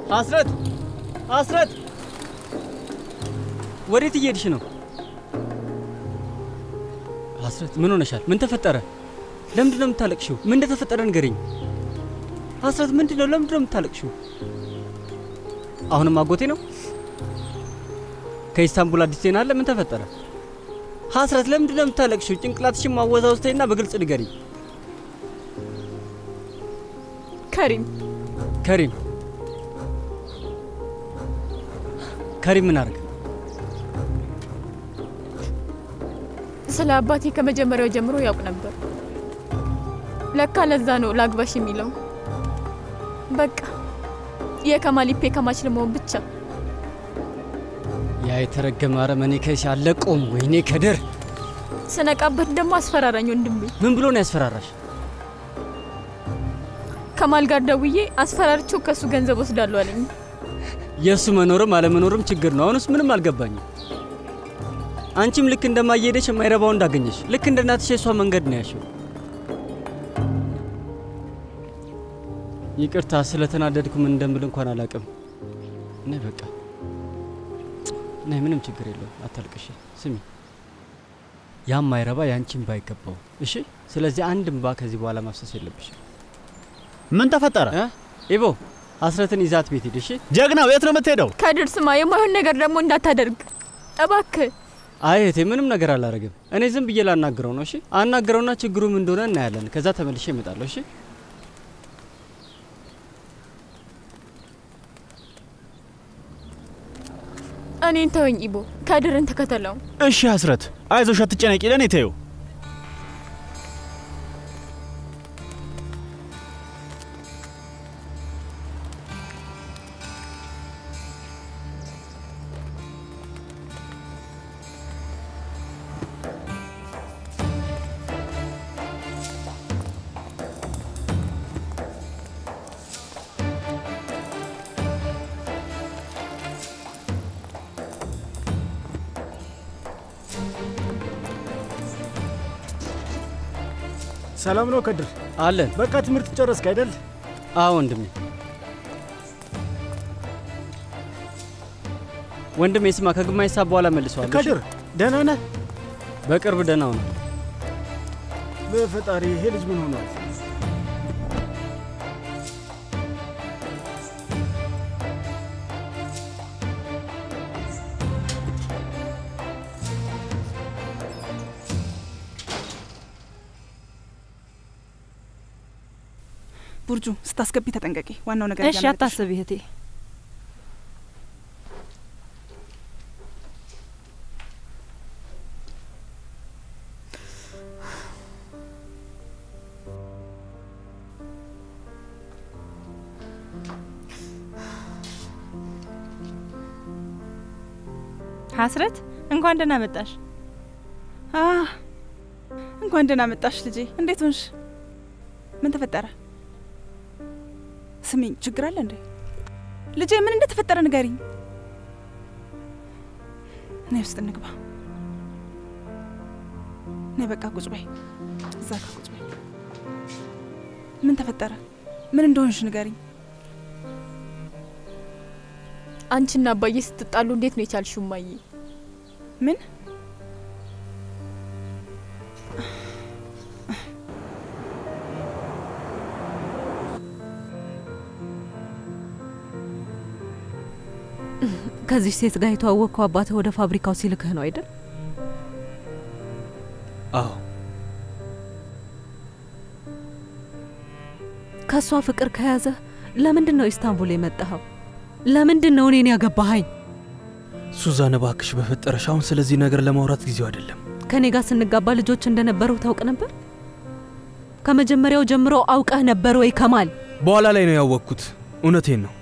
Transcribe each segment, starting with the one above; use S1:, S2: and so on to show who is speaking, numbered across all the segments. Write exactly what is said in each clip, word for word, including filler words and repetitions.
S1: አስረት አስረት ወዴት እየሄድሽ ነው? አስረት ምን ሆነሻል? ምን ተፈጠረ? ለምንድን ነው የምታለቅሽው? ምን እንደተፈጠረ ንገሪኝ። አስረት ምንድነው? ለምንድን ነው የምታለቅሽው? አሁንም አጎቴ ነው? ከኢስታንቡል አዲስ ዜና አለ? ምን ተፈጠረ? አስረት ለምንድን ነው የምታለቅሽው? ጭንቅላትሽን ማወዛወዝተይና በግልጽ ንገሪኝ።
S2: ከሪም
S1: ከሪም ከሪም ምን አርግ?
S2: ስለ አባቴ ከመጀመሪያው ጀምሮ ያውቅ ነበር። ለካ ለዛ ነው ላግባሽ የሚለው። በቃ የከማል ኢፔ ከማች ለመሆን ብቻ።
S1: ያ የተረገመ አረመኔ ከሽ አለቆም። ወይኔ ከድር
S2: ስነቃበት ደግሞ አስፈራራኝ ወንድሜ።
S1: ምን ብሎ ነው ያስፈራራሽ?
S2: ከማል ጋር ደውዬ አስፈራርቼው ከሱ ገንዘብ ወስዳለሁ አለኝ።
S1: የሱ መኖርም አለመኖርም ችግር ነው። አሁንስ ምንም አልገባኝም። አንቺም ልክ እንደማይሄደሽ የማይረባው እንዳገኘሽ ልክ እንደ እናትሽ የሷ መንገድ ነው ያሽው። ይቅርታ ስለተናደድኩ ምን እንደምል እንኳን አላቅም። ነይ በቃ ነይ፣ ምንም ችግር የለውም። አታልቅሽ። ስሚ ያም ማይረባ ያንቺም ባይገባው እሺ። ስለዚህ አንድም ባ ከዚህ በኋላ ማፍሰስ የለብሽ።
S3: ምን ተፈጠረ?
S1: ኢቦ አስረትን ይዛት ቤት ሄድ። እሺ
S3: ጀግናው የት ነው የምትሄደው?
S2: ከድር ስማ፣ የማይሆን ነገር ደግሞ እንዳታደርግ እባክህ።
S1: አይ እቴ ምንም ነገር አላረግም። እኔ ዝም ብዬ ላናግረው ነው። እሺ አናግረውና ችግሩ ምን እንደሆነ እናያለን። ከዛ ተመልሼ እመጣለሁ። እሺ
S2: እኔን ተወኝ ኢቦ፣ ከድርን ተከተለው።
S3: እሺ አስረት አይዞሽ፣ አትጨነቂ፣ ለኔ ተይው።
S4: ሰላም ነው ከድር?
S1: አለን።
S4: በቃ ትምህርት ጨረስክ አይደል?
S1: አዎ ወንድሜ። ወንድሜ ስማ፣ ከግማሽ ሰዓት በኋላ መልሰዋለሁ።
S4: ከድር ደህና ነህ?
S1: በቅርብ ደህና ነው።
S4: በፈጣሪ ይሄ ልጅ ምን ሆኗል?
S5: ቡርጁ ስታስገቢ ተጠንቀቂ። ዋናው ነገር
S6: እሺ አታስቢ እህቴ።
S7: ሐስረት እንኳን ደህና መጣሽ።
S5: አ እንኳን ደህና መጣሽ ልጄ። እንዴት ሆንሽ? ምን ተፈጠረ? ስሚኝ፣ ችግር አለ እንዴ? ልጄ ምን እንደተፈጠረ ንገሪኝ። ነይ ውስጥ እንግባ። ነይ በቃ ቁጭ በይ። እዛ ጋር ቁጭ በይ። ምን ተፈጠረ? ምን እንደሆንሽ ንገሪኝ።
S2: አንቺና አባዬ ስትጣሉ እንዴት ነው የቻልሽው ማዬ?
S5: ምን
S6: ከዚህ ሴት ጋር የተዋወቅከው አባትህ ወደ ፋብሪካው ሲልክህ ነው አይደል?
S1: አዎ።
S6: ከሷ ፍቅር ከያዘ ለምንድን ነው ኢስታንቡል የመጣኸው? ለምንድን ነው እኔን ያገባኸኝ?
S8: ሱዛን እባክሽ በፈጠረሽ አሁን ስለዚህ ነገር ለማውራት ጊዜው አይደለም።
S6: ከኔ ጋር ስንጋባ ልጆች እንደነበሩ ታውቅ ነበር? ከመጀመሪያው ጀምሮ አውቀህ ነበር ወይ ከማል?
S8: በኋላ ላይ ነው ያወቅኩት። እውነቴን ነው።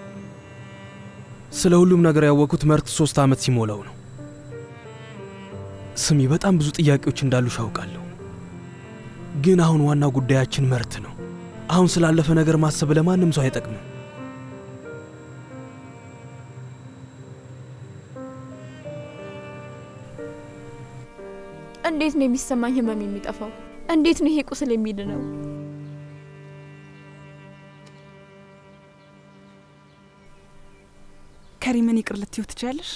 S8: ስለ ሁሉም ነገር ያወቅኩት መርት ሶስት አመት ሲሞላው ነው። ስሚ፣ በጣም ብዙ ጥያቄዎች እንዳሉሽ አውቃለሁ። ግን አሁን ዋናው ጉዳያችን መርት ነው። አሁን ስላለፈ ነገር ማሰብ ለማንም ሰው አይጠቅምም።
S2: እንዴት ነው የሚሰማኝ ህመም የሚጠፋው? እንዴት ነው ይሄ ቁስል የሚድነው?
S5: ከሪምን ይቅር ልትይው ትችያለሽ?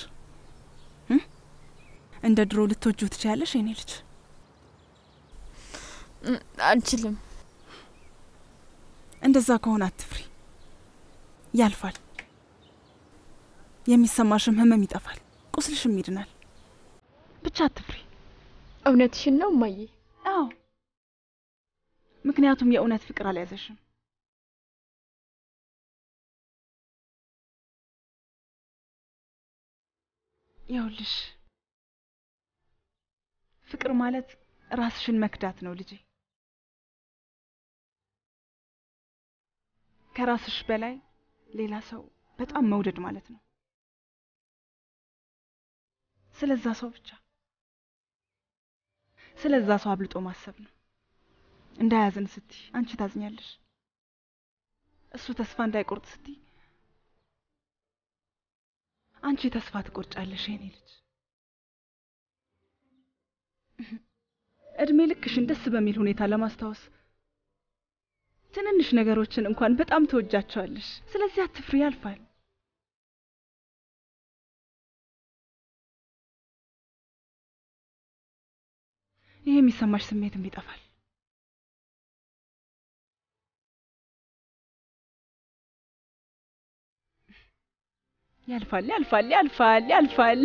S5: እንደ ድሮ ልትወጂው ትችያለሽ የኔ ልጅ?
S2: አንችልም።
S5: እንደዛ ከሆነ አትፍሪ፣ ያልፋል። የሚሰማሽም ህመም ይጠፋል፣ ቁስልሽም ይድናል። ብቻ አትፍሪ።
S2: እውነትሽን ነው እማዬ?
S5: አዎ፣ ምክንያቱም የእውነት ፍቅር አልያዘሽም። ይኸውልሽ ፍቅር ማለት ራስሽን መክዳት ነው ልጄ። ከራስሽ በላይ ሌላ ሰው በጣም መውደድ ማለት ነው። ስለዛ ሰው ብቻ ስለዛ ሰው አብልጦ ማሰብ ነው። እንዳያዝን ስትይ አንቺ ታዝኛለሽ። እሱ ተስፋ እንዳይቆርጥ ስትይ አንቺ ተስፋ ትቆርጫለሽ የኔ ልጅ። እድሜ ልክሽን ደስ በሚል ሁኔታ ለማስታወስ ትንንሽ ነገሮችን እንኳን በጣም ተወጃቸዋለሽ። ስለዚህ አትፍሪ፣ ያልፋል። ይሄ የሚሰማሽ ስሜትም ይጠፋል። ያልፋል ያልፋል ያልፋል ያልፋል።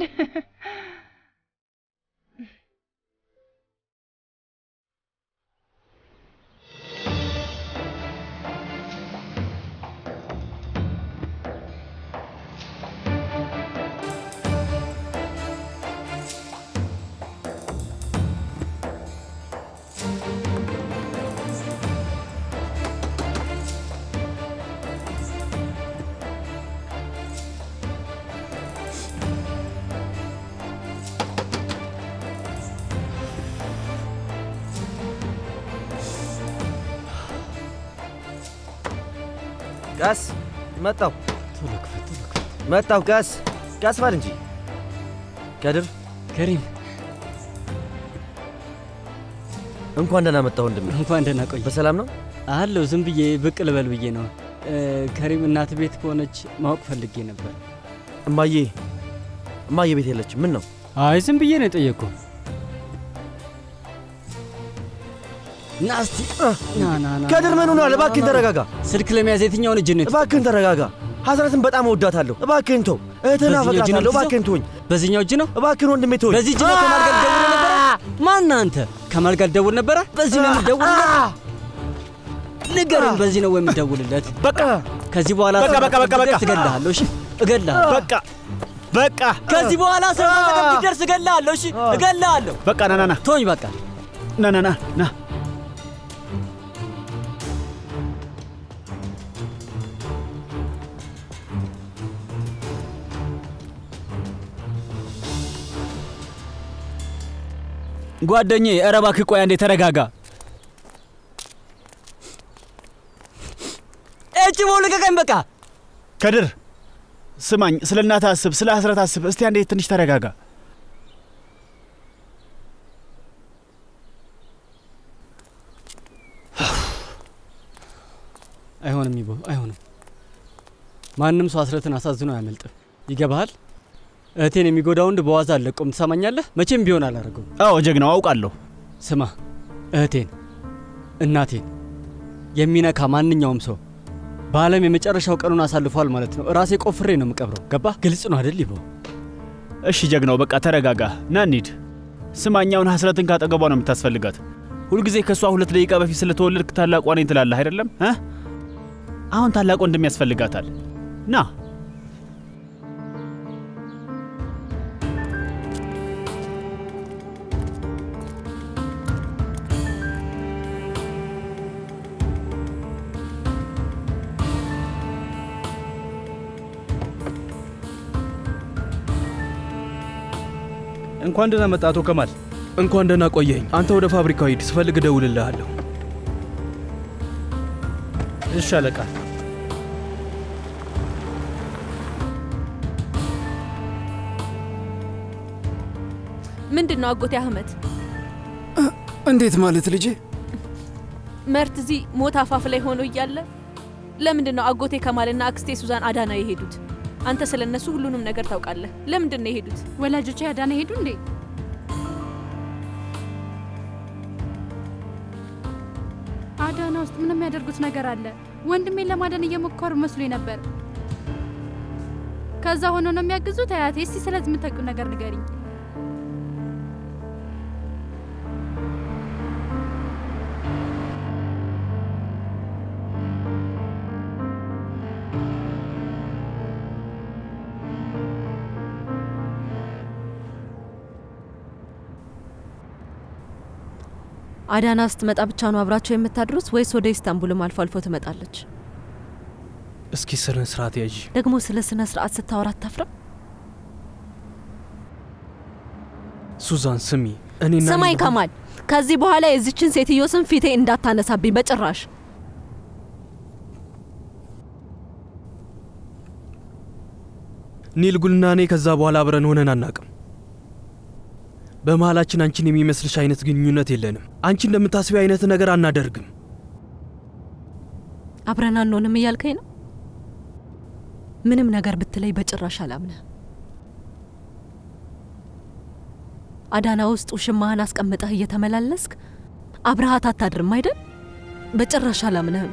S9: قاس متاو
S1: ቶሎ ክፈት ቶሎ ክፈት
S9: متاو قاس قاس بال እንጂ ከድር
S1: ከሪም
S9: እንኳን ደህና መጣሁ ወንድሜ።
S1: እንኳን ደህና ቆይ።
S9: በሰላም ነው
S1: አለው። ዝም ብዬ ብቅ ልበል ብዬ ነው። ከሪም እናት ቤት ከሆነች ማወቅ ፈልጌ ነበር።
S9: እማዬ እማዬ ቤት የለችም። ምን ነው?
S1: አይ ዝም ብዬ ነው የጠየቅኩ። ናስቲ ና ና ና
S9: ከድር ምን ሆኗል? እባክህን ተረጋጋ።
S1: ስልክ ለመያዝ የትኛውን እጅ ነው?
S9: እባክህን ተረጋጋ። ሐስረትን በጣም እወዳታለሁ። እባክህን ተው። እህትህን አፈቅራታለሁ። እባክህን ተወኝ።
S1: በዚህኛው እጅ ነው?
S9: እባክህን ወንድሜ ተወኝ።
S1: በዚህ እጅ ነው ከማል ጋር ደውል ነበር? ማን አንተ? ከማል ጋር ደውል ነበር? በዚህ ነው የምትደውልለት? ንገረኝ፣ በዚህ ነው የምትደውልለት?
S3: በቃ
S1: ከዚህ በኋላ
S3: በቃ በቃ በቃ በቃ
S1: እገድልሃለሁ። እሺ እገድልሃለሁ።
S3: በቃ በቃ
S1: ከዚህ በኋላ ሰው ተጠቅም ቢደርስ እገድልሃለሁ። እሺ እገድልሃለሁ።
S3: በቃ ና ና ና
S1: ተወኝ በቃ
S3: ና ና ና ና ጓደኛዬ፣ ኧረ እባክህ ቆይ አንዴ ተረጋጋ።
S1: እቺ ሞልቀቀኝ በቃ።
S3: ከድር ስማኝ፣ ስለ እናትህ አስብ፣ ስለ ሐስረት አስብ። እስቲ አንዴ ትንሽ ተረጋጋ።
S1: አይሆንም ይቦ፣ አይሆንም። ማንም ሰው ሐስረትን አሳዝኖ አያመልጥም። ይገባሃል? እህቴን የሚጎዳው ወንድ በዋዛ አለቆም። ትሰማኛለህ? መቼም ቢሆን አላረገው።
S3: አዎ ጀግናው፣ አውቃለሁ።
S1: ስማ፣ እህቴን እናቴን የሚነካ ማንኛውም ሰው በዓለም የመጨረሻው ቀኑን አሳልፏል ማለት ነው። ራሴ ቆፍሬ ነው የምቀብረው። ገባ? ግልጽ ነው አይደል ይቦ?
S3: እሺ ጀግናው፣ በቃ ተረጋጋ። ና እንሂድ። ስማኛውን ሐስረትን ካጠገቧ ነው የምታስፈልጋት። ሁልጊዜ ከሷ ሁለት ደቂቃ በፊት ስለተወለድክ ታላቋ ነኝ ትላለህ አይደለም? እ አሁን ታላቅ ወንድም ያስፈልጋታል። ና
S8: እንኳን ደህና መጣ አቶ ከማል። እንኳን ደህና ቆየኝ። አንተ ወደ ፋብሪካው ሂድ፣ ስፈልግ እደውልልሃለሁ።
S3: እሺ አለቃ።
S6: ምንድነው አጎቴ አህመድ?
S4: እንዴት ማለት ልጄ?
S6: መርት እዚህ ሞት አፋፍ ላይ ሆኖ እያለ ለምንድነው አጎቴ ከማልና አክስቴ ሱዛን አዳና የሄዱት?
S10: አንተ ስለነሱ ሁሉንም ነገር ታውቃለህ። ለምንድን ነው የሄዱት?
S11: ወላጆቼ አዳና ሄዱ እንዴ? አዳና ውስጥ ምንም የሚያደርጉት ነገር አለ? ወንድሜን ለማዳን እየሞከሩ መስሎኝ ነበር። ከዛ ሆኖ ነው የሚያግዙት? አያቴ እስቲ ስለዚህ የምታውቂው ነገር ንገሪኝ።
S6: አዳና ስትመጣ ብቻ ነው አብራቸው የምታድሩት ወይስ ወደ ኢስታንቡልም አልፎ አልፎ ትመጣለች?
S8: እስኪ ስነ ስርዓት ያዥ።
S6: ደግሞ ስለ ስነ ስርዓት ስታወራ አታፍርም?
S8: ሱዛን ስሚ፣ እኔና
S6: ስማኝ ከማል፣ ከዚህ በኋላ የዚችን ሴትዮ ስም ፊቴ እንዳታነሳብኝ በጭራሽ።
S8: ኒልጉልና እኔ ከዛ በኋላ አብረን ሆነን አናቅም። በመሃላችን አንቺን የሚመስልሽ አይነት ግንኙነት የለንም። አንቺ እንደምታስቢው አይነት ነገር አናደርግም።
S6: አብረን አንሆንም እያልከኝ ነው? ምንም ነገር ብትለይ በጭራሽ አላምነህ። አዳና ውስጥ ውሽማህን አስቀምጠህ እየተመላለስክ አብረሃት አታድርም አይደል? በጭራሽ አላምነህም።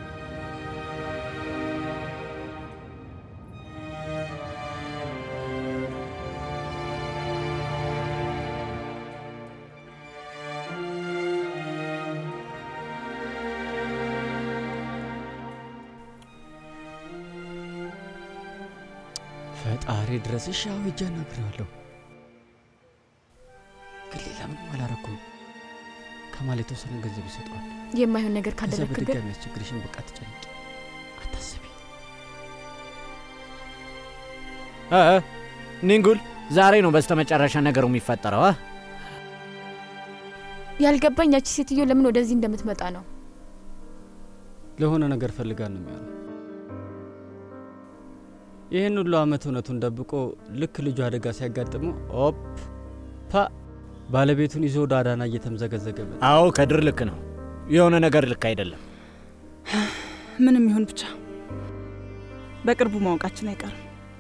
S1: ፈጣሪ ድረስሽ ያው ይጀነግረዋለሁ። ግን ሌላ ምንም አላረኩም። ከማል የተወሰነ ገንዘብ ይሰጠዋል።
S2: የማይሆን ነገር ካደረግክ ግን
S1: በድጋሚ ያስቸግርሽን በቃ ትጨነቂ፣ አታስቢ።
S12: አ ኒንጉል ዛሬ ነው በስተመጨረሻ ነገሩ የሚፈጠረው። አ
S2: ያልገባኝ ያቺ ሴትዮ ለምን ወደዚህ እንደምትመጣ ነው።
S1: ለሆነ ነገር ፈልጋ ነው የሚሆነው። ይሄን ሁሉ አመት እውነቱን ደብቆ ልክ ልጁ አደጋ ሲያጋጥመው ኦፕ ፓ ባለቤቱን ይዞ ወደ አዳና እየተምዘገዘገ መጣ።
S12: አዎ ከድር ልክ ነው። የሆነ ነገር ልክ አይደለም።
S5: ምንም ይሁን ብቻ በቅርቡ ማወቃችን አይቀርም።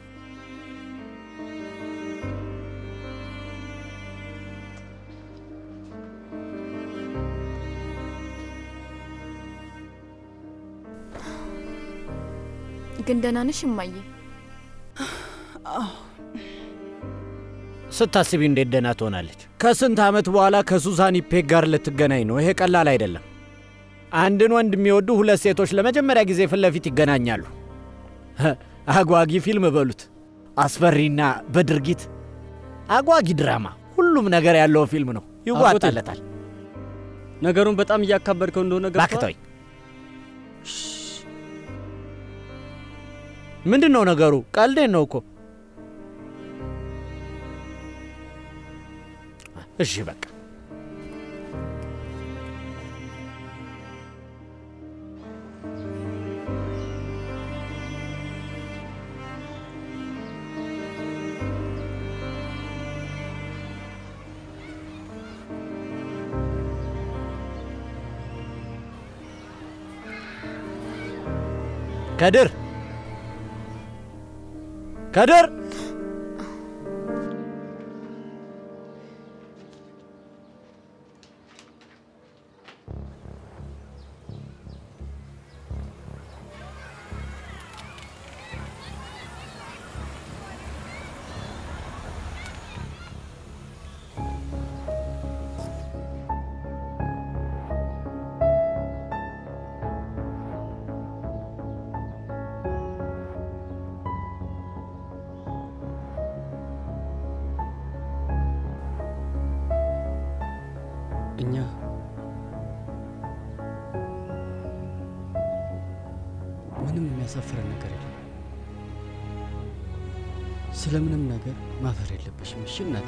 S2: ግን ደህና ነሽ እማዬ?
S12: ስታስቢ እንዴት ደህና ትሆናለች? ከስንት አመት በኋላ ከሱዛን ኢፔክ ጋር ልትገናኝ ነው። ይሄ ቀላል አይደለም። አንድን ወንድ የሚወዱ ሁለት ሴቶች ለመጀመሪያ ጊዜ ፊት ለፊት ይገናኛሉ። አጓጊ ፊልም በሉት፣ አስፈሪና በድርጊት አጓጊ ድራማ፣ ሁሉም ነገር ያለው ፊልም ነው። ይዋጣለታል።
S1: ነገሩን በጣም እያካበድከው እንደሆነ ገባ።
S12: ባክቶይ ምንድነው ነገሩ? ቀልዴን ነው እኮ። እሺ በቃ ከድር ከድር
S1: እኛ ምንም የሚያሳፍረን ነገር የለም። ስለምንም ነገር ማፈር የለብሽም። እሺ እናቴ።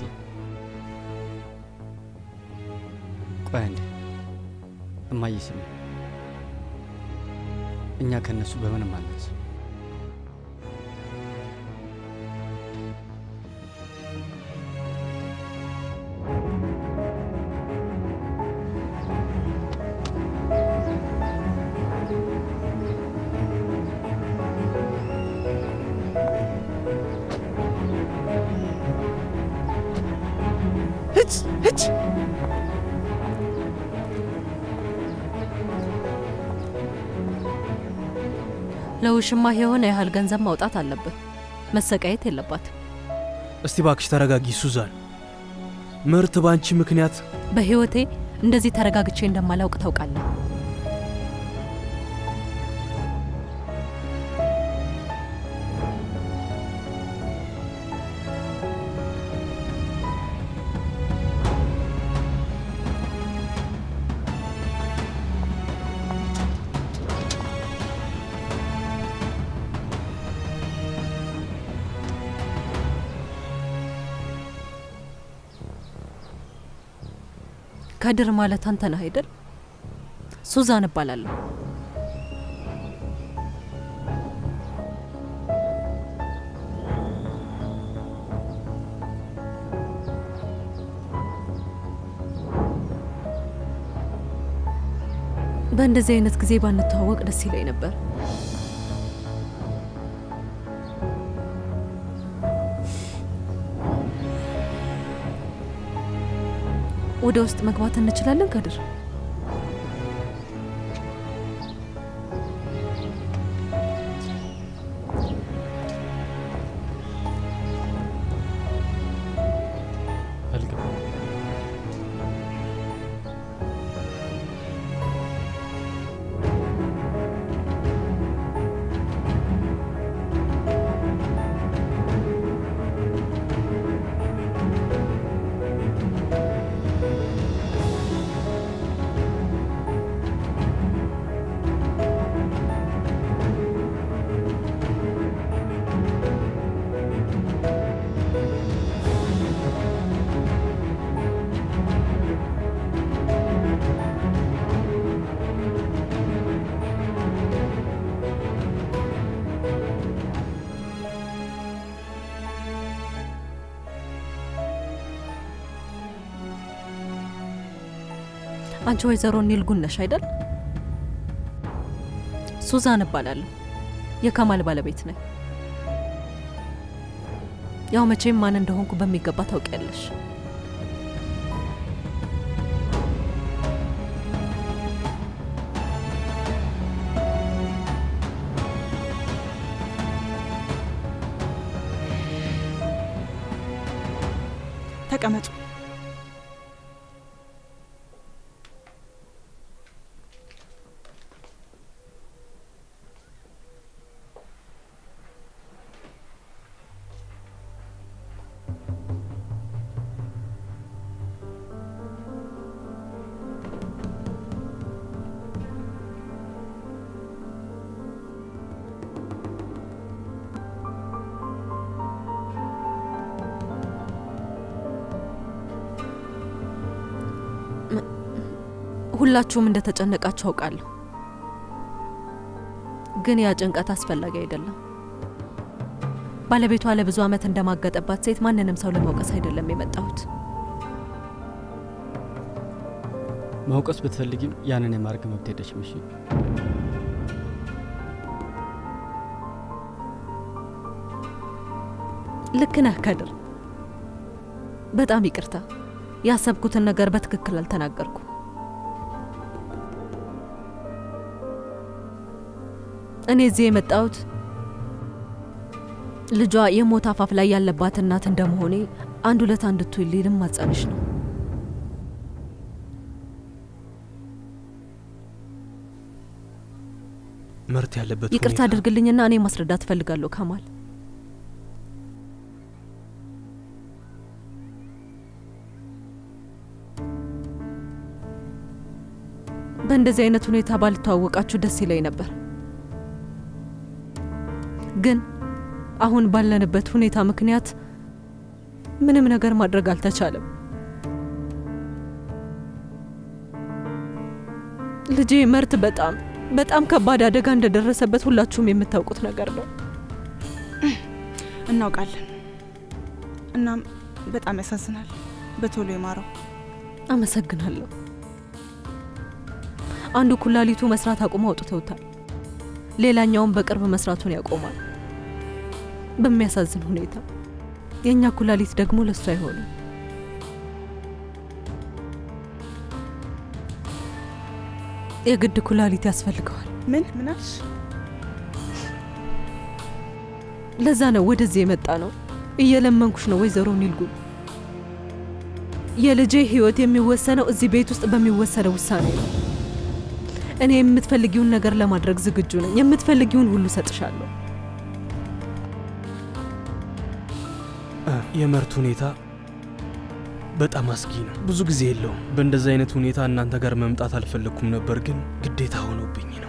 S1: ቆይ አንዴ እማዬ ስሚ፣ እኛ ከነሱ በምንም አንነስ።
S6: ለውሽማ የሆነ ያህል ገንዘብ ማውጣት አለብህ። መሰቃየት የለባትም።
S8: እስቲ ባክሽ ተረጋጊ ሱዛን። ምርት ባንቺ ምክንያት
S6: በህይወቴ እንደዚህ ተረጋግቼ እንደማላውቅ ታውቃለህ። ከድር ማለት አንተ ነህ አይደል? ሱዛን እባላለሁ። በእንደዚህ አይነት ጊዜ ባንተዋወቅ ደስ ይለኝ ነበር። ወደ ውስጥ መግባት እንችላለን ከድር? አንቺ ወይዘሮ ኒልጉን ነሽ አይደል? ሱዛን እባላለሁ። የከማል ባለቤት ነኝ። ያው መቼም ማን እንደሆንኩ በሚገባ ታውቂያለሽ።
S5: ተቀመጡ።
S6: ሁላችሁም እንደተጨነቃችሁ አውቃለሁ። ግን ያ ጭንቀት አስፈላጊ አይደለም። ባለቤቷ ለብዙ ዓመት እንደማገጠባት ሴት ማንንም ሰው ለመውቀስ አይደለም የመጣሁት።
S1: መውቀስ ብትፈልጊም ያንን የማርግ መብት የለሽም። እሺ
S6: ልክ ነህ ከድር። በጣም ይቅርታ። ያሰብኩትን ነገር በትክክል አልተናገርኩ። እኔ እዚህ የመጣሁት ልጇ የሞት አፋፍ ላይ ያለባት እናት እንደመሆኔ አንድ ሁለት አንድ ትውልድ ልማጸንሽ ነው።
S8: ምርት ያለበት
S6: ይቅርታ አድርግልኝና እኔ ማስረዳት ፈልጋለሁ ከማል። በእንደዚህ አይነት ሁኔታ ባልተዋወቃችሁ ደስ ይለኝ ነበር። ግን አሁን ባለንበት ሁኔታ ምክንያት ምንም ነገር ማድረግ አልተቻለም። ልጄ ምርት በጣም በጣም ከባድ አደጋ እንደደረሰበት ሁላችሁም የምታውቁት ነገር ነው።
S5: እናውቃለን። እናም በጣም ያሳዝናል። በቶሎ ይማረው።
S6: አመሰግናለሁ። አንዱ ኩላሊቱ መስራት አቁሞ አውጥተውታል። ሌላኛውም በቅርብ መስራቱን ያቆማል። በሚያሳዝን ሁኔታ የኛ ኩላሊት ደግሞ ለሱ አይሆንም። የግድ ኩላሊት ያስፈልገዋል።
S5: ምን ምናሽ?
S6: ለዛ ነው ወደዚህ የመጣ ነው። እየለመንኩሽ ነው ወይዘሮ ኒልጉል። የልጄ ህይወት የሚወሰነው እዚህ ቤት ውስጥ በሚወሰነው ውሳኔ ነው። እኔ የምትፈልጊውን ነገር ለማድረግ ዝግጁ ነኝ። የምትፈልጊውን ሁሉ ሰጥሻለሁ።
S8: የመርት ሁኔታ በጣም አስጊ ነው። ብዙ ጊዜ የለውም። በእንደዚህ አይነት ሁኔታ እናንተ ጋር መምጣት አልፈለኩም ነበር፣ ግን ግዴታ ሆኖብኝ ነው።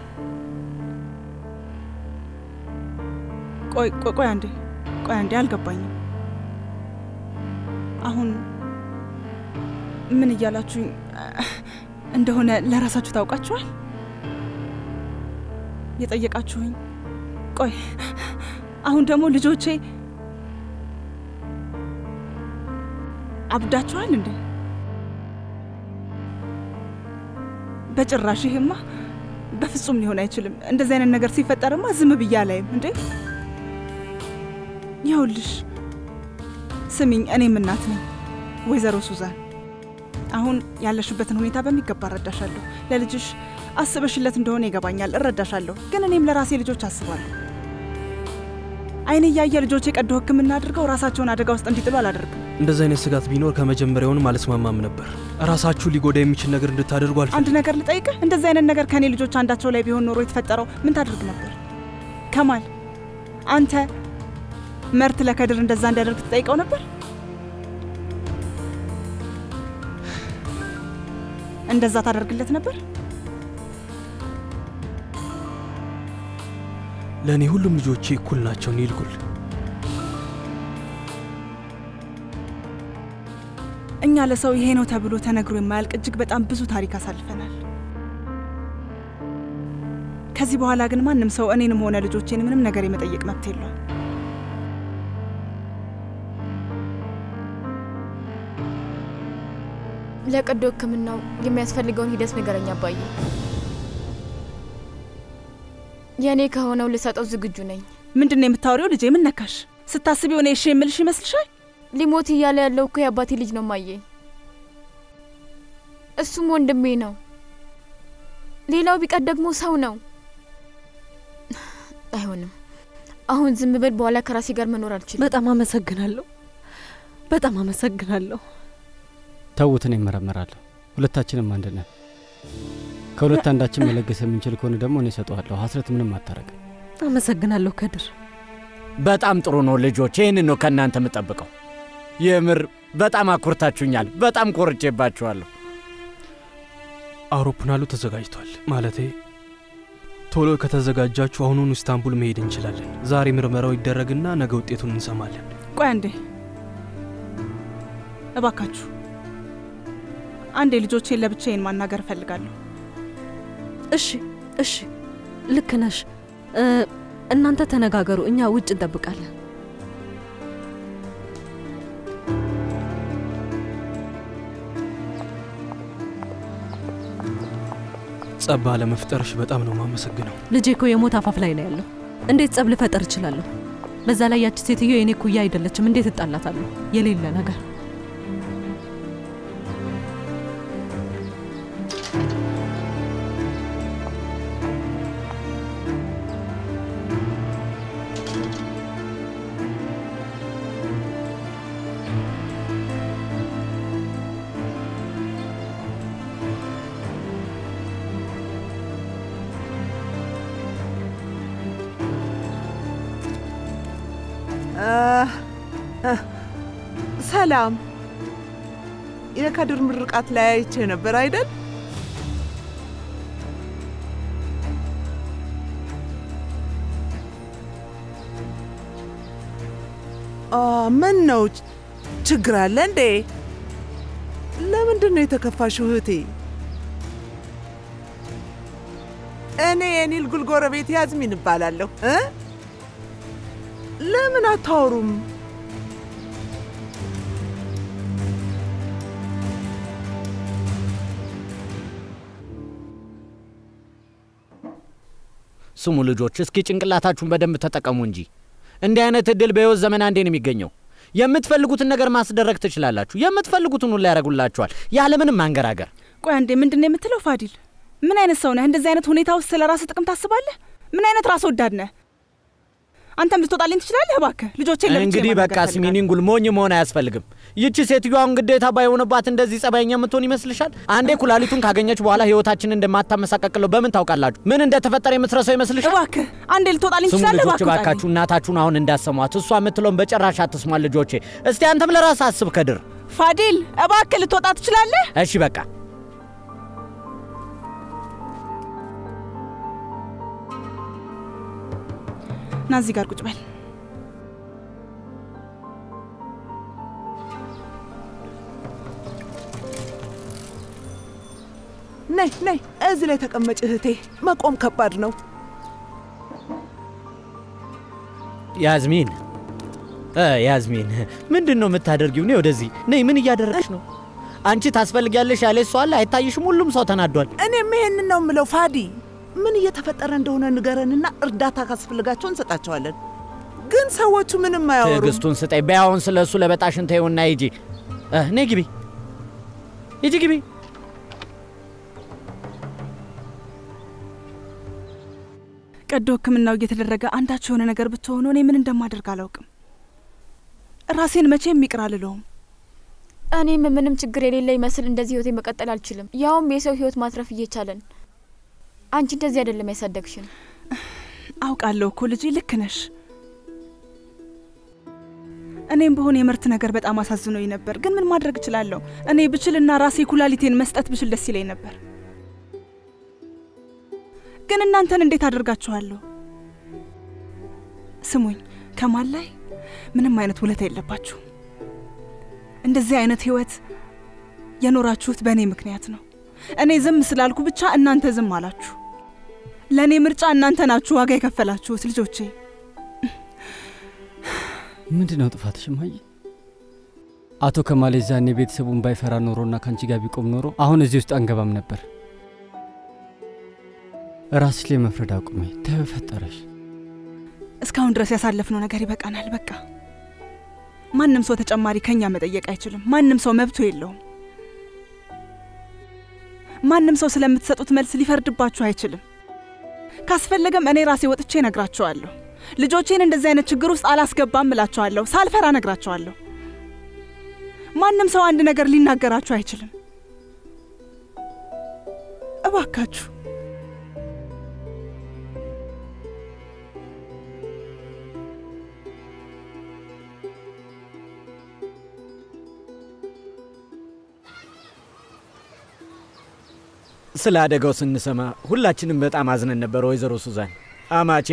S5: ቆይ ቆይ ቆይ አንዴ ቆይ አንዴ አልገባኝም። አሁን ምን እያላችሁ እንደሆነ ለራሳችሁ ታውቃችኋል? የጠየቃችሁኝ? ቆይ አሁን ደግሞ ልጆቼ አብዳችኋል እንዴ? በጭራሽ ይሄማ በፍጹም ሊሆን አይችልም። እንደዚህ አይነት ነገር ሲፈጠርማ ዝም ብዬ አላይም እንዴ። ይኸውልሽ ስሚኝ፣ እኔም እናት ነኝ ወይዘሮ ሱዛን። አሁን ያለሽበትን ሁኔታ በሚገባ እረዳሻለሁ። ለልጅሽ አስበሽለት እንደሆነ ይገባኛል፣ እረዳሻለሁ። ግን እኔም ለራሴ ልጆች አስባለሁ። አይኔ ያየ ልጆቼ ቀዶ ሕክምና አድርገው ራሳቸውን አደጋ ውስጥ እንዲጥሉ አላደርግም።
S8: እንደዚህ አይነት ስጋት ቢኖር ከመጀመሪያውንም አልስማማም ነበር። ራሳችሁ ሊጎዳ የሚችል ነገር እንድታደርጉ አልፈልግም።
S5: አንድ ነገር ልጠይቅህ፣ እንደዚህ አይነት ነገር ከኔ ልጆች አንዳቸው ላይ ቢሆን ኖሮ የተፈጠረው ምን ታደርግ ነበር? ከማል አንተ መርት ለከድር እንደዛ እንዲያደርግ ትጠይቀው ነበር? እንደዛ ታደርግለት ነበር?
S8: ለኔ ሁሉም ልጆቼ እኩል ናቸው ኒልጉል።
S5: እኛ ለሰው ይሄ ነው ተብሎ ተነግሮ የማያልቅ እጅግ በጣም ብዙ ታሪክ አሳልፈናል። ከዚህ በኋላ ግን ማንም ሰው እኔንም ሆነ ልጆቼን ምንም ነገር የመጠየቅ መብት የለውም።
S2: ለቀዶ ሕክምናው የሚያስፈልገውን ሂደት ንገረኝ አባዬ። የኔ ከሆነው ልሰጠው ዝግጁ ነኝ።
S5: ምንድነው የምታወሪው ልጄ? ምን ነካሽ? ስታስቢው እኔ እሺ የምልሽ ይመስልሻል?
S2: ሊሞት እያለ ያለው እኮ የአባቴ ልጅ ነው ማየ። እሱም ወንድሜ ነው። ሌላው ቢቀር ደግሞ ሰው ነው። አይሆንም። አሁን ዝም ብል፣ በኋላ ከራሴ ጋር መኖር አልችልም።
S6: በጣም አመሰግናለሁ። በጣም አመሰግናለሁ።
S1: ተውትን ይመረመራለሁ። ሁለታችንም አንድ ነን። ከሁለት አንዳችን መለገስ የምንችል ከሆነ ደግሞ እኔ ሰጠዋለሁ። ሐስረት ምንም አታረግም።
S6: አመሰግናለሁ ከድር።
S12: በጣም ጥሩ ነው ልጆች። ይህንን ነው ከእናንተ የምጠብቀው። የምር በጣም አኩርታችሁኛል። በጣም ኮርቼባችኋለሁ።
S8: አውሮፕላኑ ተዘጋጅቷል። ማለቴ ቶሎ ከተዘጋጃችሁ አሁኑን ኢስታንቡል መሄድ እንችላለን። ዛሬ ምርመራው ይደረግና ነገ ውጤቱን እንሰማለን።
S5: ቆይ አንዴ እባካችሁ፣ አንዴ ልጆቼን ለብቻዬን ማናገር እፈልጋለሁ።
S6: እሺ እሺ፣ ልክ ነሽ። እናንተ ተነጋገሩ፣ እኛ ውጭ እንጠብቃለን።
S8: ጸብ ለመፍጠርሽ በጣም ነው ማመሰግነው።
S6: ልጄ እኮ የሞት አፋፍ ላይ ነው ያለው። እንዴት ጸብ ልፈጠር እችላለሁ? በዛ ላይ ያቺ ሴትዮ የኔ ኩያ አይደለችም። እንዴት እጣላታለሁ? የሌለ ነገር።
S13: ሰላም፣ የከድር ምርቃት ላይ አይቼ ነበር አይደል? ምን ነው ችግር አለ እንዴ? ለምንድን ነው የተከፋሽው እህቴ? እኔ የኒልጉል ጎረቤት ያዝሚን እባላለሁ። እ ለምን አታወሩም?
S12: ስሙ ልጆች፣ እስኪ ጭንቅላታችሁን በደንብ ተጠቀሙ እንጂ እንዲህ አይነት እድል በህይወት ዘመን አንዴ ነው የሚገኘው። የምትፈልጉትን ነገር ማስደረግ ትችላላችሁ። የምትፈልጉትን ሁሉ ያደርጉላችኋል ያለምንም ማንገራገር።
S5: ቆይ አንዴ፣ ምንድነው የምትለው ፋዲል? ምን አይነት ሰው ነህ? እንደዚህ አይነት ሁኔታ ውስጥ ስለራስህ ጥቅም ታስባለህ? ምን አይነት ራስ ወዳድ ነህ? አንተም ልትወጣልኝ ትችላለህ እባክህ። ልጆቼ ለምን
S12: እንግዲህ በቃ ስሚኒንጉል ሞኝ መሆን አያስፈልግም። ይቺ ሴትዮዋን ግዴታ ባይሆንባት እንደዚህ ጸባይኛ የምትሆን ይመስልሻል? አንዴ ኩላሊቱን ካገኘች በኋላ ህይወታችንን እንደማታመሳቀቅለው በምን ታውቃላችሁ? ምን እንደተፈጠረ የምትረሳው ይመስልሻል?
S5: እባክህ አንዴ ልትወጣልኝ ትችላለህ እባክህ።
S12: እባካችሁ እናታችሁን አሁን እንዳሰሟት። እሷ የምትለውን በጭራሽ አትስሟል ልጆቼ። እስቲ አንተም ለራስህ አስብ ከድር።
S5: ፋዲል እባክህ ልትወጣ ትችላለህ?
S12: እሺ በቃ
S5: ና እዚህ ጋር ቁጭ በል።
S13: ነይ ነይ እዚህ ላይ ተቀመጭ እህቴ። መቆም ከባድ ነው።
S12: ያዝሚን እ ያዝሚን ምንድነው የምታደርጊው? ነይ ወደዚህ ነይ። ምን እያደረግሽ ነው? አንቺ ታስፈልጊያለሽ ያለሽ ሰው አለ? አይታይሽም? ሁሉም ሰው ተናዷል።
S13: እኔም ይሄንን ነው የምለው ፋዲ። ምን እየተፈጠረ እንደሆነ ንገረንና እርዳታ ካስፈልጋቸው እንሰጣቸዋለን። ግን ሰዎቹ ምንም አያወሩም።
S12: ትዕግስቱን ስጠኝ። በያውን ስለሱ ለበጣሽን ተይውና ሂጂ። ነይ ግቢ፣ ሂጂ ግቢ።
S5: ቀዶ ሕክምናው እየተደረገ አንዳች የሆነ ነገር ብትሆኑ እኔ ምን እንደማደርግ አላውቅም። ራሴን መቼም ይቅር አልለውም።
S2: እኔም ምንም ችግር የሌለ ይመስል እንደዚህ ህይወቴ መቀጠል አልችልም። ያውም የሰው ህይወት ማትረፍ እየቻለን። አንቺ እንደዚህ አይደለም ያሳደግሽን።
S5: አውቃለሁ እኮ ልጄ፣ ልክ ነሽ። እኔም በሆነ የምርት ነገር በጣም አሳዝኖኝ ነበር። ግን ምን ማድረግ እችላለሁ? እኔ ብችልና ራሴ ኩላሊቴን መስጠት ብችል ደስ ይለኝ ነበር። ግን እናንተን እንዴት አደርጋችኋለሁ? ስሙኝ፣ ከማል ላይ ምንም አይነት ውለታ የለባችሁ። እንደዚህ አይነት ህይወት የኖራችሁት በእኔ ምክንያት ነው። እኔ ዝም ስላልኩ ብቻ እናንተ ዝም አላችሁ። ለእኔ ምርጫ እናንተ ናችሁ ዋጋ የከፈላችሁት ልጆቼ።
S1: ምንድነው ጥፋትሽ እማዬ? አቶ ከማል ዛኔ ቤተሰቡን ባይፈራ ኖሮና ካንቺ ጋር ቢቆም ኖሮ አሁን እዚህ ውስጥ አንገባም ነበር። ራስሽ ላይ መፍረድ አቁሜ ተፈጠረሽ።
S5: እስካሁን ድረስ ያሳለፍነው ነገር ይበቃናል። በቃ ማንም ሰው ተጨማሪ ከኛ መጠየቅ አይችልም። ማንም ሰው መብቱ የለውም። ማንም ሰው ስለምትሰጡት መልስ ሊፈርድባችሁ አይችልም። ካስፈለገም እኔ ራሴ ወጥቼ ነግራቸዋለሁ። ልጆቼን እንደዚህ አይነት ችግር ውስጥ አላስገባም እላቸዋለሁ። ሳልፈራ ነግራቸዋለሁ። ማንም ሰው አንድ ነገር ሊናገራችሁ አይችልም። እባካችሁ
S12: ስለ አደጋው ስንሰማ ሁላችንም በጣም አዝነን ነበር። ወይዘሮ ሱዛን አማቼ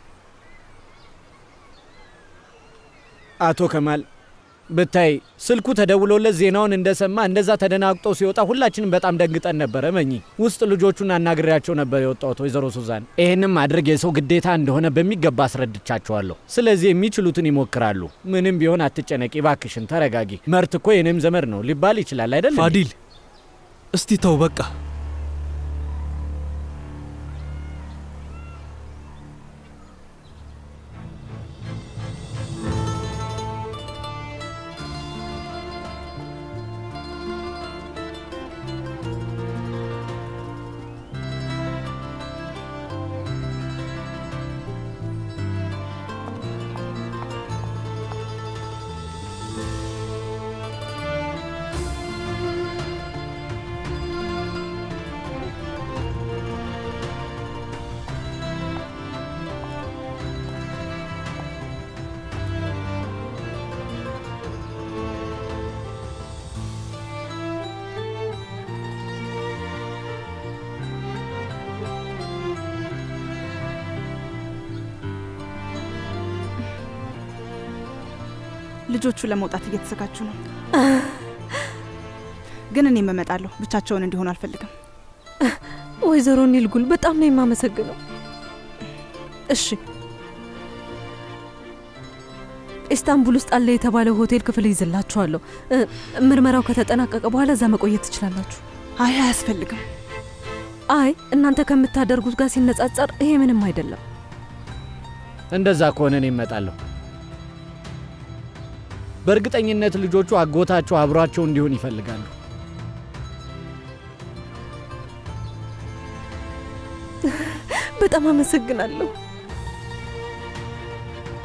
S12: አቶ ከማል ብታይ ስልኩ ተደውሎለት ዜናውን እንደሰማ እንደዛ ተደናግጦ ሲወጣ ሁላችንም በጣም ደንግጠን ነበር። እመኚ ውስጥ ልጆቹን አናግሬያቸው ነበር የወጣሁት። ወይዘሮ ሱዛን ይሄንም ማድረግ የሰው ግዴታ እንደሆነ በሚገባ አስረድቻቸዋለሁ። ስለዚህ የሚችሉትን ይሞክራሉ። ምንም ቢሆን አትጨነቂ እባክሽን፣ ተረጋጊ። መርት እኮ የኔም ዘመድ ነው ሊባል ይችላል አይደል?
S8: ፋዲል እስቲ ተው በቃ።
S5: ልጆቹ ለመውጣት እየተዘጋጁ ነው። ግን እኔ እመጣለሁ። ብቻቸውን እንዲሆኑ አልፈልግም።
S6: ወይዘሮ ኒልጉል በጣም ነው የማመሰግነው። እሺ ኢስታንቡል ውስጥ አለ የተባለው ሆቴል ክፍል ይዘላችኋለሁ። ምርመራው ከተጠናቀቀ በኋላ እዛ መቆየት ትችላላችሁ።
S5: አይ አያስፈልግም።
S6: አይ እናንተ ከምታደርጉት ጋር ሲነጻጸር ይሄ ምንም አይደለም።
S12: እንደዛ ከሆነ እኔ እመጣለሁ። በእርግጠኝነት ልጆቹ አጎታቸው አብሯቸው እንዲሆን ይፈልጋሉ።
S6: በጣም አመሰግናለሁ።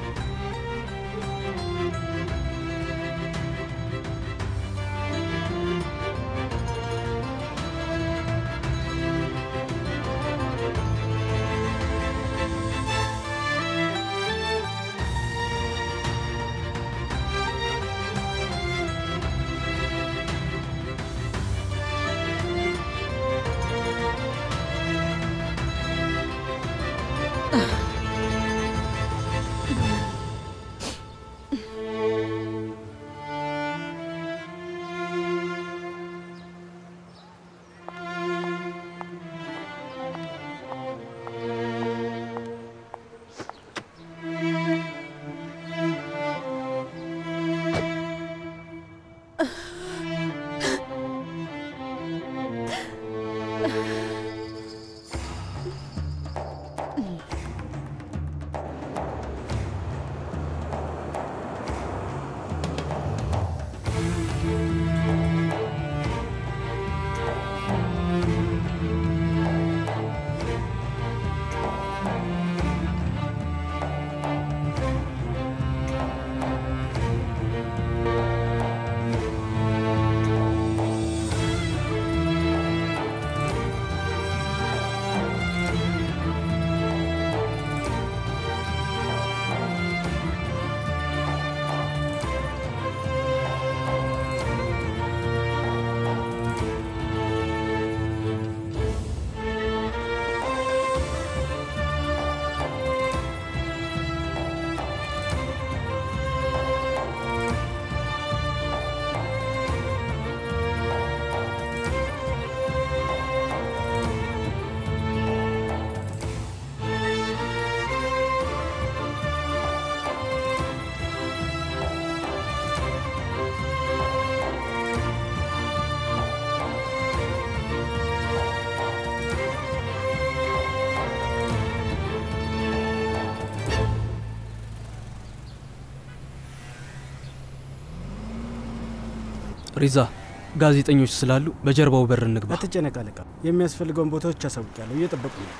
S8: ሪዛ ጋዜጠኞች ስላሉ በጀርባው በር እንግባ።
S14: አትጨነቅ አለቃ። የሚያስፈልገውን ቦታዎች አሳውቃለሁ። እየጠበቁ ነው።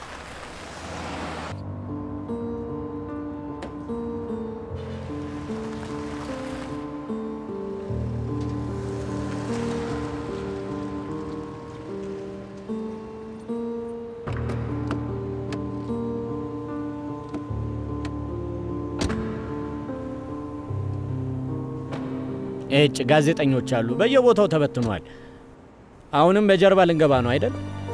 S12: እጭ ጋዜጠኞች አሉ በየቦታው ተበትኗል። አሁንም በጀርባ ልንገባ ነው አይደል?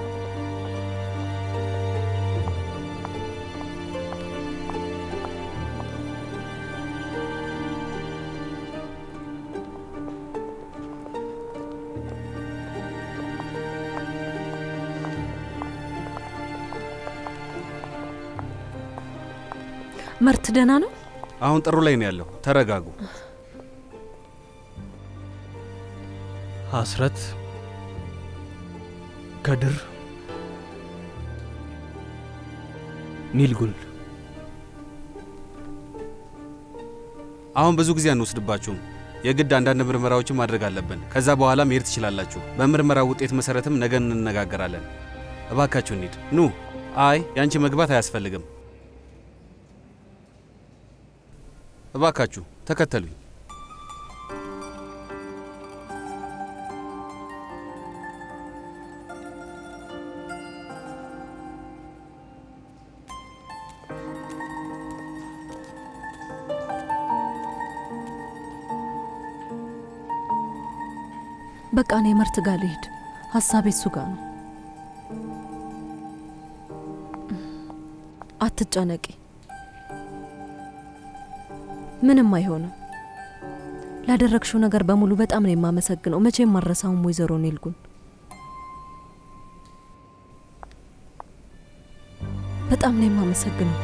S6: መርት ደህና ነው?
S15: አሁን ጥሩ ላይ ነው ያለው። ተረጋጉ።
S8: ሐስረት፣ ከድር፣ ኒልጉል።
S15: አሁን ብዙ ጊዜ አንወስድባችሁም። የግድ አንዳንድ ምርመራዎችን ማድረግ አለብን። ከዛ በኋላ መሄድ ትችላላችሁ። በምርመራው ውጤት መሰረትም ነገ እንነጋገራለን። እባካችሁ እንሂድ። ኑ። አይ ያንቺ መግባት አያስፈልግም። እባካችሁ ተከተሉኝ።
S6: በቃ እኔ መርት ጋር ልሂድ። ሀሳቤ እሱ ጋር ነው። አትጨነቂ፣ ምንም አይሆንም። ላደረግሽው ነገር በሙሉ በጣም ነው የማመሰግነው። መቼም ማረሳውም ወይዘሮ ኒልጉን። በጣም ነው የማመሰግነው።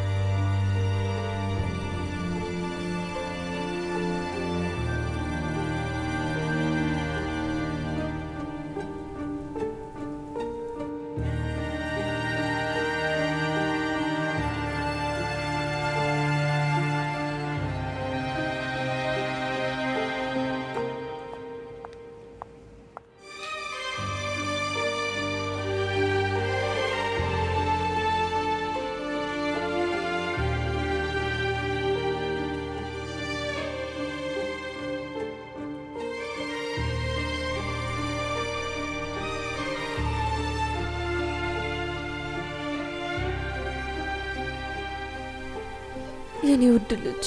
S6: የኔ ውድ ልጅ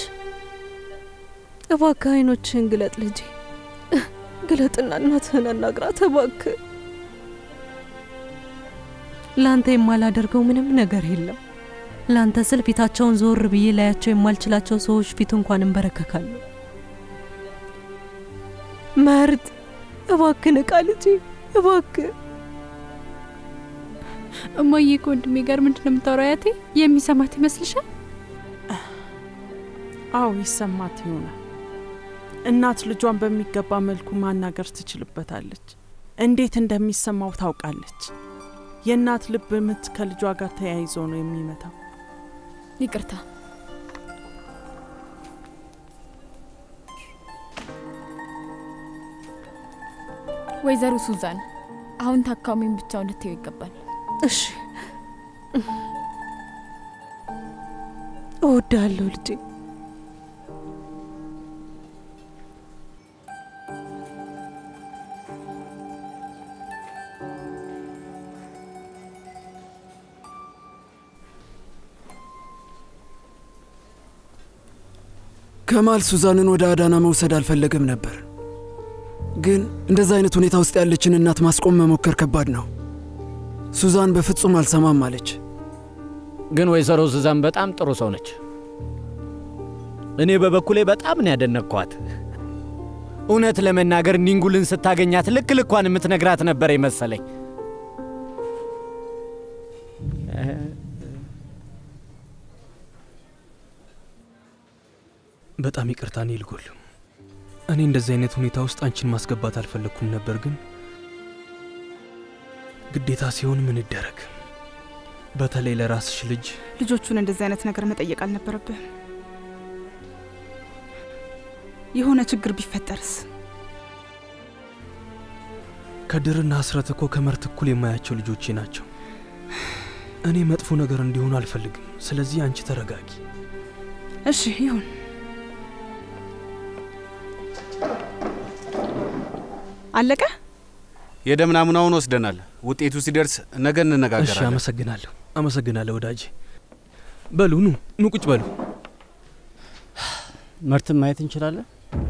S6: እባክህ አይኖችህን ግለጥ ልጄ። ግለጥና እናትህን አናግራት እባክህ። ላንተ የማላደርገው ምንም ነገር የለም። ላንተ ስል ፊታቸውን ዞር ብዬ ላያቸው የማልችላቸው ሰዎች ፊት እንኳን እንበረከካለሁ። መርት እባክህ ንቃ ልጄ፣ እባክህ።
S11: እማዬ ከወንድሜ ጋር ምንድነው የምታወራው? አያቴ የሚሰማት ይመስልሻል?
S13: አዎ ይሰማት ይሆናል። እናት ልጇን በሚገባ መልኩ ማናገር ትችልበታለች። እንዴት እንደሚሰማው ታውቃለች። የእናት ልብ ምት ከልጇ ጋር ተያይዞ ነው የሚመታው።
S2: ይቅርታ። ወይዘሮ ሱዛን አሁን ታካሚውን ብቻውን ልትይው ይገባል።
S6: እሺ እወዳለሁ ልጄ።
S4: ከማል ሱዛንን ወደ አዳና መውሰድ አልፈለገም ነበር። ግን እንደዛ አይነት ሁኔታ ውስጥ ያለችን እናት ማስቆም መሞከር ከባድ ነው። ሱዛን በፍጹም አልሰማም አለች።
S12: ግን ወይዘሮ ሱዛን በጣም ጥሩ ሰው ነች። እኔ በበኩሌ በጣም ነው ያደነቅኳት። እውነት ለመናገር ኒንጉልን ስታገኛት ልክ ልኳን የምትነግራት ነበር የመሰለኝ።
S8: በጣም ይቅርታ ኒልጉል። እኔ እንደዚህ አይነት ሁኔታ ውስጥ አንቺን ማስገባት አልፈለኩም ነበር፣ ግን ግዴታ ሲሆን ምን ይደረግ? በተለይ ለራስሽ ልጅ።
S5: ልጆቹን እንደዚህ አይነት ነገር መጠየቅ አልነበረብህም። የሆነ ችግር ቢፈጠርስ?
S8: ከድርና ሐስረት እኮ ከመርት እኩል የማያቸው ልጆቼ ናቸው። እኔ መጥፎ ነገር እንዲሆኑ አልፈልግም። ስለዚህ አንቺ ተረጋጊ።
S5: እሺ ይሁን። አለቀ?
S15: የደም ናሙናውን ወስደናል። ውጤቱ ሲደርስ ነገ እንነጋገራለን።
S8: እሺ አመሰግናለሁ። አመሰግናለሁ ወዳጄ። በሉ ኑ ኑ ቁጭ በሉ።
S1: መርትን ማየት እንችላለን?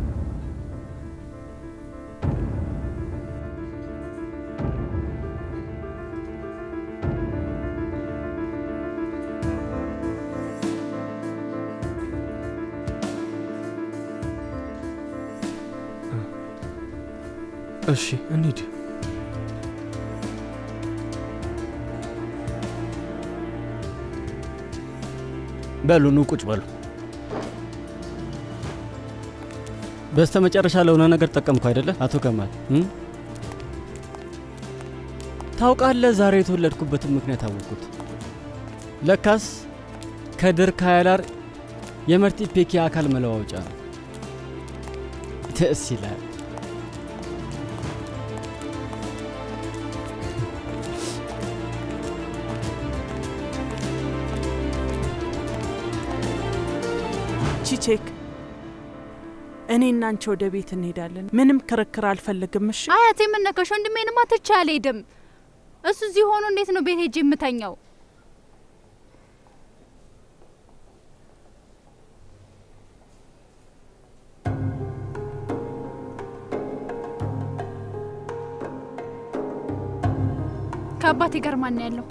S8: እሺ እንሂድ።
S1: በሉ ኑ ቁጭ በሉ። በስተመጨረሻ ለሆነ ነገር ተጠቀምኩ አይደለ አቶ ከማል? ታውቃለህ፣ ዛሬ የተወለድኩበትን ምክንያት አወቅኩት። ለካስ ከድር ካያላር የመርቲ ፔኪ አካል መለዋወጫ ነው። ደስ ይላል።
S13: ቺቼክ፣ እኔና አንቺ ወደ ቤት እንሄዳለን። ምንም ክርክር አልፈልግም። እሺ
S11: አያቴ፣ ምን ነካሽ? ወንድሜንማ ትቼ አልሄድም። እሱ እዚህ ሆኖ እንዴት ነው ቤት ሄጄ የምተኛው? ከአባቴ ጋር ማን ያለው?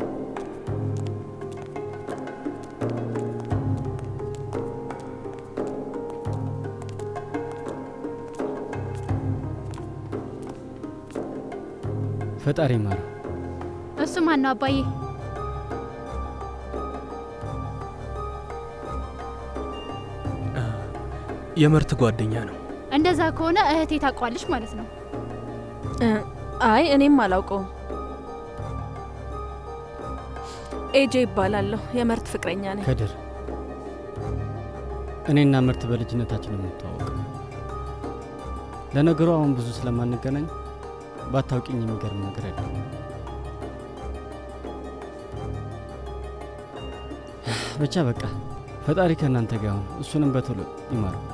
S1: ፈጣሪ ማር።
S11: እሱ ማን ነው አባዬ?
S8: የመርት ጓደኛ ነው።
S11: እንደዛ ከሆነ እህቴ ታውቋለች ማለት ነው።
S10: አይ እኔም አላውቀውም። ኤጄ ይባላለሁ። የመርት ፍቅረኛ ነኝ።
S1: ከድር፣ እኔና መርት በልጅነታችን የምንተዋወቅ። ለነገሩ አሁን ብዙ ስለማንገናኝ ባታውቂኝ የሚገርም ነገር አይደለም። ብቻ በቃ ፈጣሪ ከእናንተ ጋር ይሁን። እሱንም በቶሎ ይማረው።